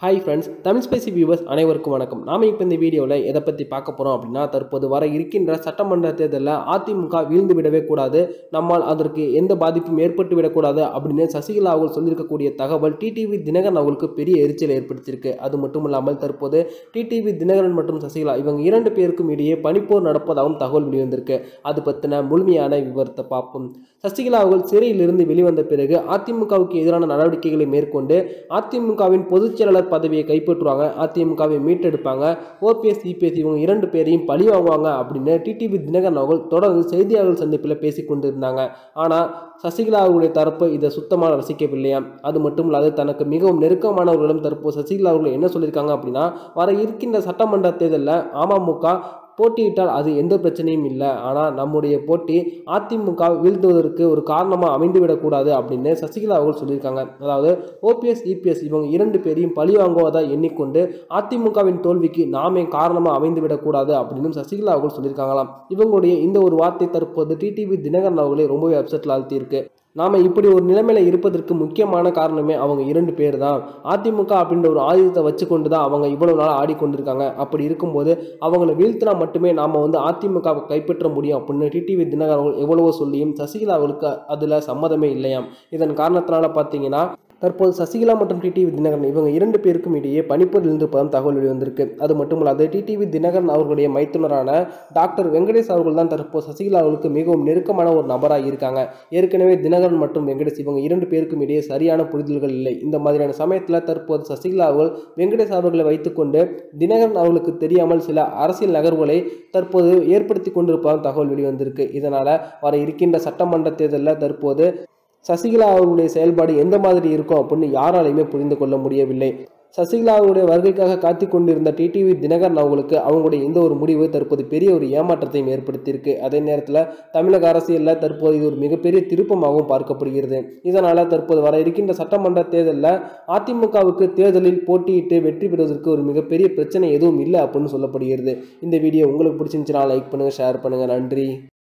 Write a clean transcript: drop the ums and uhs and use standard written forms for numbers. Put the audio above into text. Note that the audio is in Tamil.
Hi friends, Tamil spacey viewers அனைவருக்கும் வணக்கம். நாம இப்போ இந்த வீடியோவில் எதை பற்றி பார்க்க போகிறோம் அப்படின்னா, தற்போது வர இருக்கின்ற சட்டமன்ற தேர்தலில் அதிமுக வீழ்ந்து விடவே கூடாது, நம்மால் அதற்கு எந்த பாதிப்பும் ஏற்பட்டு விடக்கூடாது அப்படின்னு சசிகலா அவர்கள் சொல்லியிருக்கக்கூடிய தகவல் டிடிவி தினகரன் அவர்களுக்கு பெரிய எரிச்சல் ஏற்படுத்தியிருக்கு. அது மட்டும் இல்லாமல் தற்போது டிடிவி தினகரன் மற்றும் சசிகலா இவங்க இரண்டு பேருக்கும் இடையே பனிப்போர் நடப்பதாகவும் தகவல் வெளிவந்திருக்கு. அது பற்றின முழுமையான விவரத்தை பார்ப்போம். சசிகலா அவர்கள் சிறையிலிருந்து வெளிவந்த பிறகு அதிமுகவுக்கு எதிரான நடவடிக்கைகளை மேற்கொண்டு அதிமுகவின் பொதுச் செயலாளர் பதவியை கைப்பற்றுவாங்க, அதிமுகவை மீட்டெடுப்பாங்க, ஓபிஎஸ் இபிஎஸ் இவங்க இரண்டு பேரையும் பழி வாங்குவாங்க அப்படின்னு டிடிவி தினகரன் அவர்கள் தொடர்ந்து செய்தியாளர்கள் சந்திப்பில் பேசிக் கொண்டிருந்தாங்க. ஆனால் சசிகலா அவர்களுடைய தரப்பு இதை சுத்தமாக ரசிக்கவில்லையா. அது மட்டும் இல்லாது தனக்கு மிகவும் நெருக்கமானவர்களிடம் தற்போது சசிகலா அவர்கள் என்ன சொல்லியிருக்காங்க அப்படின்னா, வர இருக்கின்ற சட்டமன்ற தேர்தலில் அமமுக போட்டியிட்டால் அது எந்த பிரச்சனையும் இல்லை, ஆனால் நம்முடைய போட்டி அதிமுக வீழ்த்துவதற்கு ஒரு காரணமாக அமைந்துவிடக்கூடாது அப்படின்னு சசிகலா அவர்கள் சொல்லியிருக்காங்க. அதாவது ஓபிஎஸ் இபிஎஸ் இவங்க இரண்டு பேரையும் பழி வாங்குவதாக எண்ணிக்கொண்டு அதிமுகவின் தோல்விக்கு நாமே காரணமாக அமைந்துவிடக்கூடாது அப்படின்னு சசிகலா அவர்கள் சொல்லியிருக்காங்களாம். இவங்களுடைய இந்த ஒரு வார்த்தை தற்போது டிடிவி தினகரன் அவர்களை ரொம்பவே அப்செட்டில் ஆழ்த்தியிருக்கு. நாம் இப்படி ஒரு நிலைமையில் இருப்பதற்கு முக்கியமான காரணமே அவங்க இரண்டு பேர் தான். அதிமுக அப்படின்ற ஒரு ஆயுதத்தை வச்சு கொண்டு தான் அவங்க இவ்வளவு நாள் ஆடிக்கொண்டிருக்காங்க. அப்படி இருக்கும்போது அவங்களை வீழ்த்தினா மட்டுமே நாம் அதிமுகவை கைப்பற்ற முடியும் அப்படின்னு டிடிவி தினகரன் அவர்கள் எவ்வளவோ சொல்லியும் சசிகலா அவர்களுக்கு அதில் சம்மதமே இல்லையாம். இதன் காரணத்தினால பார்த்தீங்கன்னா தற்போது சசிகலா மற்றும் டிடிவி தினகரன் இவங்க இரண்டு பேருக்கும் இடையே பனிப்போர் இருந்திருப்பதும் தகவல் வெளிவந்திருக்கு. அது மட்டும் இல்லாது டிடிவி தினகரன் அவர்களுடைய மைத்துனரான டாக்டர் வெங்கடேஷ் அவர்கள் தான் தற்போது சசிகலா அவர்களுக்கு மிகவும் நெருக்கமான ஒரு நபராக இருக்காங்க. ஏற்கனவே தினகரன் மற்றும் வெங்கடேஷ் இவங்க இரண்டு பேருக்கும் இடையே சரியான புரிதல்கள் இல்லை. இந்த மாதிரியான சமயத்தில் தற்போது சசிகலா அவர்கள் வெங்கடேஷ் அவர்களை வைத்துக்கொண்டு தினகரன் அவர்களுக்கு தெரியாமல் சில அரசியல் நகர்வுகளை தற்போது ஏற்படுத்தி கொண்டிருப்பதால் தகவல் வெளிவந்திருக்கு. இதனால் வர இருக்கின்ற சட்டமன்ற தேர்தலில் தற்போது சசிகலா அவர்களுடைய செயல்பாடு எந்த மாதிரி இருக்கும் அப்படின்னு யாராலையுமே புரிந்து கொள்ள முடியவில்லை. சசிகலா அவருடைய வருகைக்காக காத்து கொண்டிருந்த டிடிவி தினகரன் அவர்களுக்கு அவங்களுடைய இந்த ஒரு முடிவு தற்போது பெரிய ஒரு ஏமாற்றத்தையும் ஏற்படுத்தியிருக்கு. அதே நேரத்தில் தமிழக அரசியலில் தற்போது இது ஒரு மிகப்பெரிய திருப்பமாகவும் பார்க்கப்படுகிறது. இதனால் தற்போது வர இருக்கின்ற சட்டமன்ற தேர்தலில் அதிமுகவுக்கு தேர்தலில் போட்டியிட்டு வெற்றி பெறுவதற்கு ஒரு மிகப்பெரிய பிரச்சனை எதுவும் இல்லை அப்படின்னு சொல்லப்படுகிறது. இந்த வீடியோ உங்களுக்கு பிடிச்சிருந்துச்சுன்னா லைக் பண்ணுங்கள், ஷேர் பண்ணுங்கள். நன்றி.